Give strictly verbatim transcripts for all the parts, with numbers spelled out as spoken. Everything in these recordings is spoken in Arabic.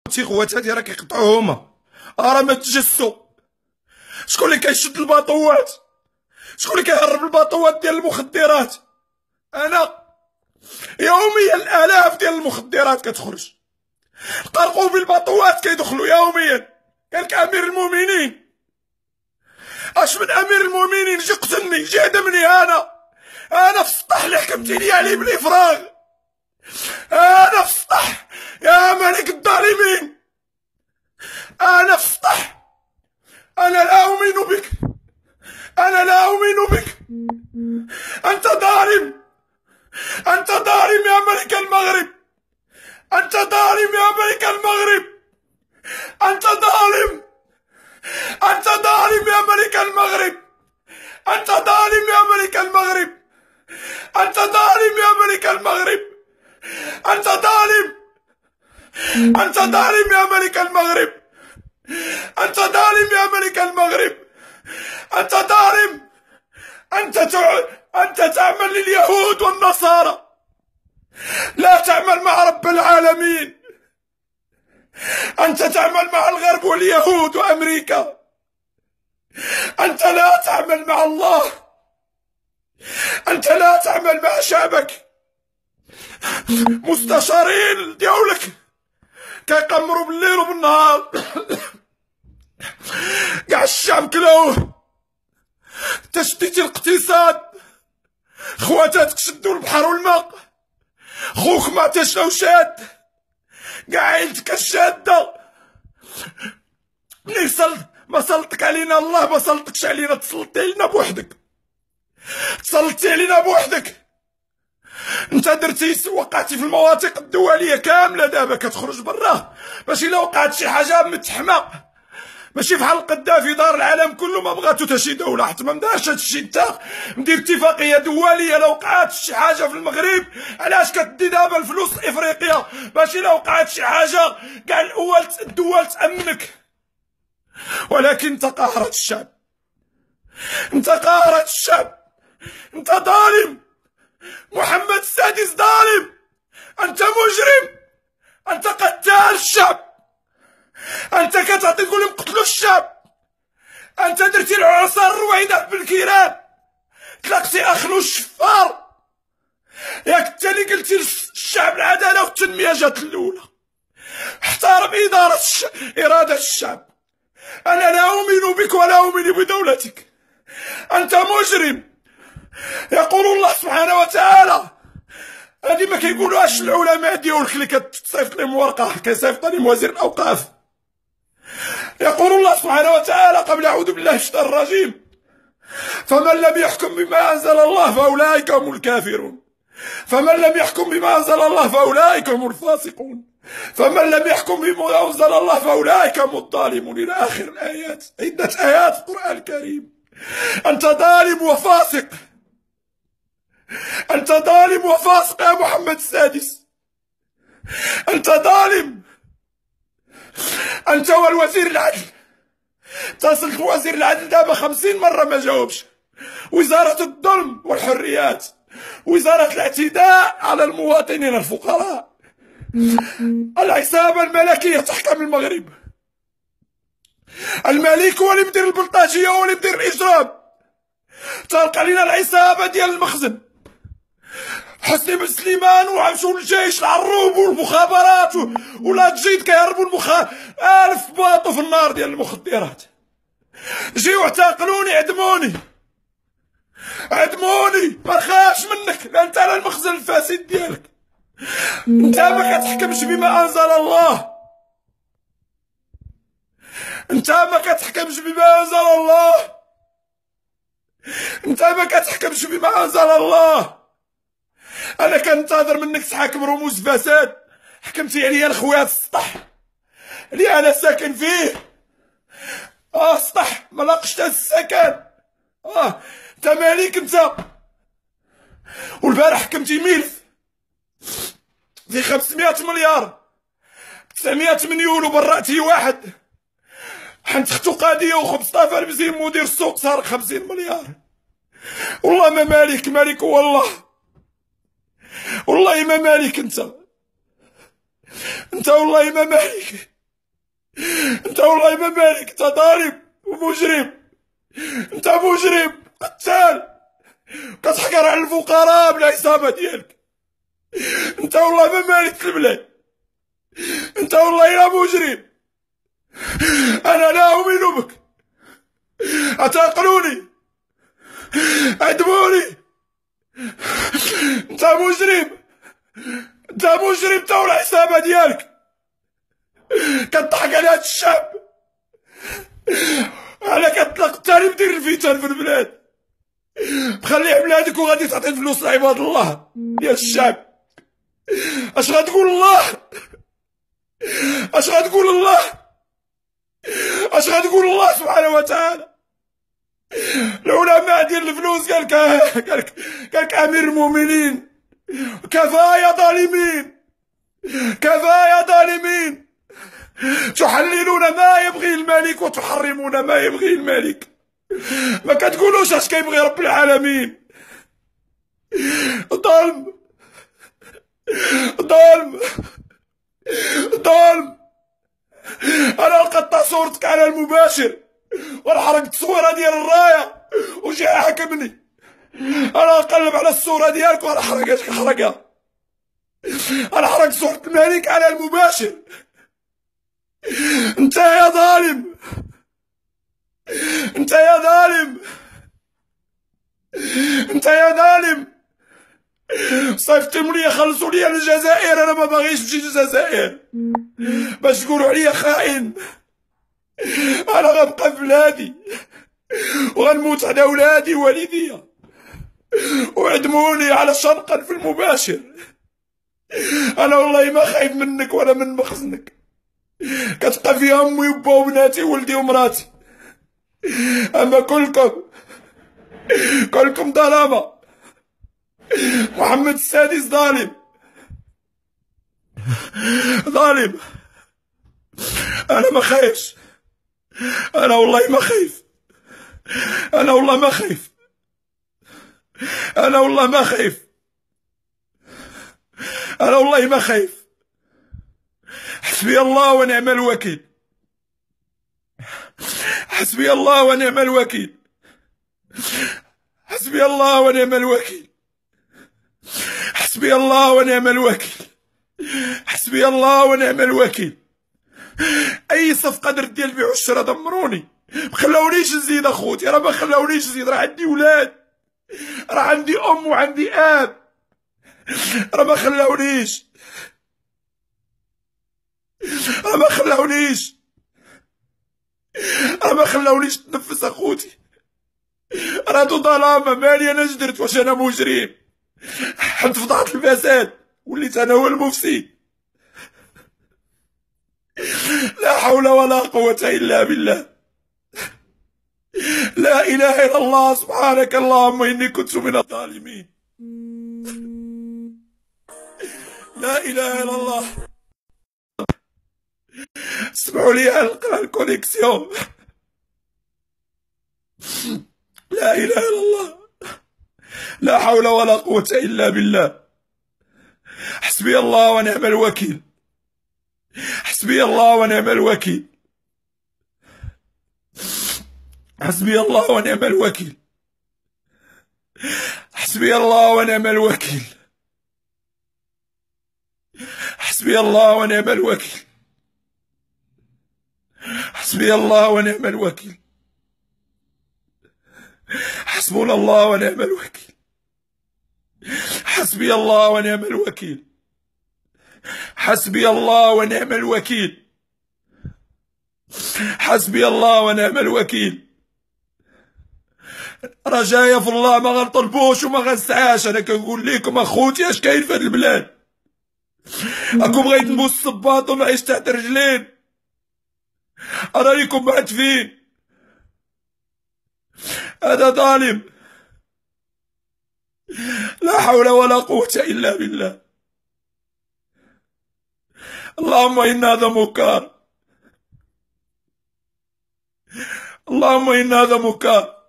خوتي خواتاتي راه كيقطعوا هما، راه ما تجسوا. شكون اللي كيشد الباطوات؟ شكون اللي كيهرب الباطوات ديال المخدرات؟ انا. يوميا الالاف ديال المخدرات كتخرج، القرقوبي الباطوات كيدخلوا يوميا. قال لك امير المؤمنين، اش من امير المؤمنين؟ جي قتلني، جي هدمني. انا انا في السطح اللي حكمتي لي عليه بالافراغ، انا في السطح يا ملك الظالمين، انا في السطح. انا لا اؤمن بك، انا لا اؤمن بك. انت ظالم، انت ظالم يا ملك المغرب، انت ظالم يا ملك المغرب، انت ظالم، انت ظالم يا ملك المغرب، انت ظالم يا ملك المغرب، انت ظالم يا ملك المغرب، انت ظالم، انت ظالم يا ملك المغرب، انت ظالم يا ملك المغرب، انت ظالم. انت تع... انت تعمل لليهود والنصارى، لا تعمل مع رب العالمين. انت تعمل مع الغرب واليهود وامريكا، انت لا تعمل مع الله، انت لا تعمل مع شعبك. مستشارين ديالك كيقمروا بالليل وبالنهار، كاع الشعب كلاوه. تشتيتي الاقتصاد، خواتاتك شدوا البحر والماء، خوك ما تشنو شاد، كاع عيلتك الشاده. ملي صلت ما سلطك علينا الله، ما سلطكش علينا، تسلطي علينا بوحدك، تسلطتي علينا بوحدك. انت درتي وقعتي في المواثيق الدوليه كامله، دابا كتخرج برا باش الا وقعت شي حاجه متحمى، ماشي بحال القذافي دار العالم كله ما بغاتو حتى شي دوله، حتى ما مدارش هادشي. انت مدير اتفاقيه دوليه، لو وقعت شي حاجه في المغرب علاش كتدي دابا الفلوس لافريقيا باش الا وقعت شي حاجه كاع الاول الدول تامنك؟ ولكن انت قهرت الشعب، انت قهرت الشعب، انت ظالم. محمد السادس ظالم، انت مجرم، انت قتال الشعب، انت كتعطي تقول لهم قتلوا الشعب. انت درتي العصا الرويضه بالكيران، تلاقتي اخلو الشفار، ياك انت اللي قلتي للشعب العداله والتنميه جات الاولى. احترم اداره الش... اراده الشعب. انا لا اؤمن بك ولا اؤمن بدولتك، انت مجرم. يقول الله سبحانه وتعالى، هذه ما كيقولوهاش العلماء ديالك اللي كتصيفط لهم ورقه، كيصيفط لهم وزير الاوقاف. يقول الله سبحانه وتعالى قبل أعوذ بالله من الشيطان الرجيم: فمن لم يحكم بما أنزل الله فأولئك هم الكافرون، فمن لم يحكم بما أنزل الله فأولئك هم الفاسقون، فمن لم يحكم بما أنزل الله فأولئك هم الظالمون، إلى آخر الآيات. عدة آيات في القرآن الكريم. أنت ظالم وفاسق، أنت ظالم وفاسق يا محمد السادس، أنت ظالم. أنت والوزير العدل، اتصلت بوزير العدل دابا خمسين مرة ما جاوبش. وزارة الظلم والحريات، وزارة الاعتداء على المواطنين الفقراء، العصابة الملكية تحكم المغرب. الملك هو اللي مدير البلطاجية، هو اللي مدير الإجرام. تلقى لنا العصابة ديال المخزن، حسني بن سليمان، وعمشوا للجيش العروب والمخابرات ولا تجيد كيهربوا المخا ألف باطو في النار ديال المخدرات. جيو اعتقلوني، عدموني عدموني، ما نخافش منك، لا انت على المخزن الفاسد ديالك. انت ما كتحكمش بما انزل الله، انت ما كتحكمش بما انزل الله، انت ما كتحكمش بما انزل الله. انا كنتظر منك تحاكم رموز فساد، حكمتي عليا الخوات السطح اللي انا ساكن فيه. اه سطح ما لاقشت السكن. اه انت مالك انت. والبارح حكمتي ملف في خمسمية مليار، تسعمية مليون وبرأتي واحد. حنت ختو قاضيه وخمسطاش البزيم مدير السوق سارق خمسين مليار. والله ما مالك، مالك والله، والله ما مالك انت، انت والله ما مالك. انت والله ما مالك، انت ظالم ومجرم، انت مجرم قتال كتحقر على الفقراء بالعصابه ديالك. انت والله ما مالك البلاد، انت والله يا مجرم. انا لا اؤمن بك، اعتقلوني، اعدموني. انت مجرم، انت مجرم، انت والعصابه ديالك كتضحك على هاد الشعب. على كتطلق التاني مدير الفتن في البلاد، مخلي بلادك وغادي تعطي الفلوس لعباد الله ديال الشعب. اش غتقول الله؟ اش غتقول الله؟ اش غتقول الله سبحانه وتعالى؟ العلماء ديال الفلوس قالك قالك قالك امير المؤمنين كفى يا ظالمين، كفى يا ظالمين، تحللون ما يبغي الملك وتحرمون ما يبغي الملك. ما كتقولوش اش كيبغي رب العالمين. ظلم ظلم ظلم. انا لقطت صورتك على المباشر ونحرق التصويره ديال الرايه وجي حاكمني. انا نقلب على الصوره ديالك ونحرقها نحرقها. انا حرق صورة الملك على المباشر. انت يا ظالم، انت يا ظالم، انت يا ظالم. صيفطوا لي خلصوا لي الجزائر، انا ما باغيش نمشي للجزائر باش تقولوا عليا خائن. انا غنبقى في بلادي وغنموت على ولادي ووالديا، وعدموني على شنقا في المباشر. انا والله ما خايف منك ولا من مخزنك. كتبقى فيها امي وبا وبناتي وولدي ومراتي، اما كلكم كلكم ظلامه. محمد السادس ظالم ظالم. انا ما خايفش، انا والله ما خايف، انا والله ما خايف، انا والله ما خايف، انا والله ما خايف. حسبي الله ونعم الوكيل، حسبي الله ونعم الوكيل، حسبي الله ونعم الوكيل، حسبي الله ونعم الوكيل، حسبي الله ونعم الوكيل. اي صفقه درت ديال بيع والشرا دمروني، ما خلاونيش نزيد اخوتي، راه ما خلاونيش نزيد. راه عندي ولاد، راه عندي ام وعندي اب، راه ما خلاونيش، راه ما خلاونيش، راه ما خلاونيش نتنفس اخوتي. راه هادو ظلامه، مالي انا جدرت؟ واش انا مجرم؟ حمد فضحت الفساد وليت انا هو المفسد. لا حول ولا قوة الا بالله. لا اله الا الله. سبحانك اللهم اني كنت من الظالمين. لا اله الا الله. اسمعوا لي على الكونيكسيون. لا اله الا الله. لا حول ولا قوة الا بالله. حسبي الله ونعم الوكيل، حسبي الله ونعم الوكيل، حسبي الله ونعم الوكيل، حسبي الله ونعم الوكيل، حسبي الله ونعم الوكيل، حسبي الله ونعم الوكيل، حسبنا الله ونعم الوكيل، حسبي الله ونعم الوكيل، حسبي الله ونعم الوكيل، حسبي الله ونعم الوكيل. رجايا في الله ما غنطلبوش وما غنسعاش. انا كنقول لكم اخوتي اش كاين في هاد البلاد. راكم بغيت نبوس الصباط ونعيش تحت رجلين، رايكم معتفين. هذا ظالم. لا حول ولا قوة الا بالله. اللهم ان هذا مكار، اللهم ان هذا مكار.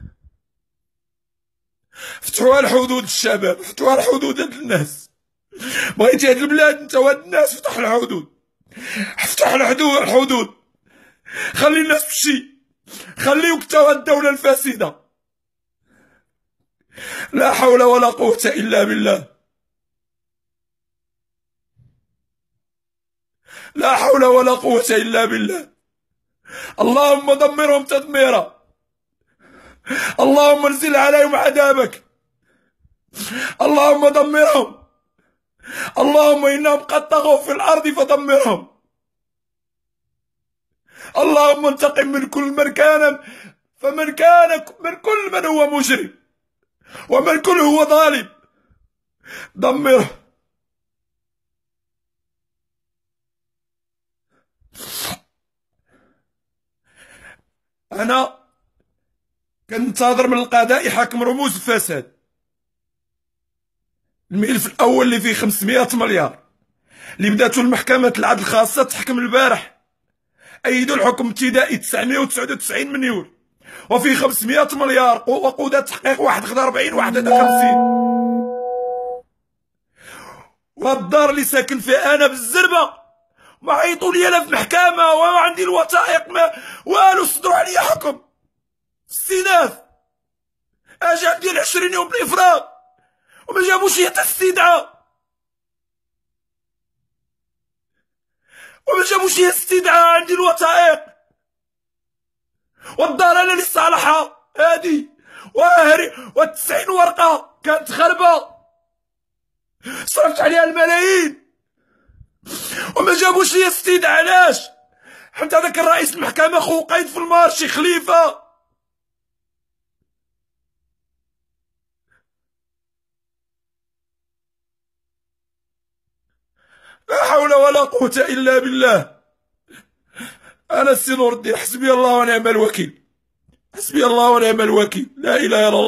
فتحوا على الحدود الشباب، فتحوا على الحدود هاد الناس. بغيتي هاد البلاد انت وهاد الناس، فتح الحدود، فتح الحدود الحدود خلي الناس تمشي، خليوك تا الدولة الفاسدة. لا حول ولا قوة إلا بالله. لا حول ولا قوة إلا بالله. اللهم دمرهم تدميرا، اللهم انزل عليهم عذابك، اللهم دمرهم، اللهم إنهم قد طغوا في الأرض فدمرهم، اللهم انتقم من كل من كان فمن كان من كل من هو مجرم ومن كل هو ظالم دمره. أنا كنتظر من القضاء يحاكم رموز الفساد. الملف الأول اللي فيه خمسمائة مليار اللي بداتو المحكمة العدل الخاصة تحكم البارح، أيدوا الحكم ابتدائي تسعمائة وتسعة وتسعين مليون، وفي خمسمائة مليار وقودة تحقيق واحد خد أربعين واحد خد خمسين. والدار اللي ساكن فيها أنا بالزربة ما عيطوا لي لا في محكمة وما عندي الوثائق ما والو، صدروا عليا حكم استئناف أجل ديال عشرين يوم بالإفراغ وما جابوش حتى استدعاء، وما جابوش استدعاء. عندي الوثائق والدار انا اللي صالحها هادي، واهري والتسعين ورقه كانت خربه صرفت عليها الملايين وما جابوش لي استدعاء. علاش؟ حتى هذاك الرئيس المحكمه خو قايد في المارشي خليفه. لا حول ولا قوة إلا بالله. أنا السي نور الدين، حسبي الله ونعم الوكيل، حسبي الله ونعم الوكيل، لا إله إلا الله.